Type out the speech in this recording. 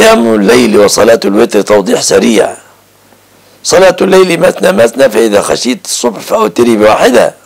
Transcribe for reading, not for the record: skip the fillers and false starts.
قيام الليل وصلاة الوتر توضيح سريع. صلاة الليل مثنى مثنى، فإذا خشيت الصبح فأوتري بواحدة.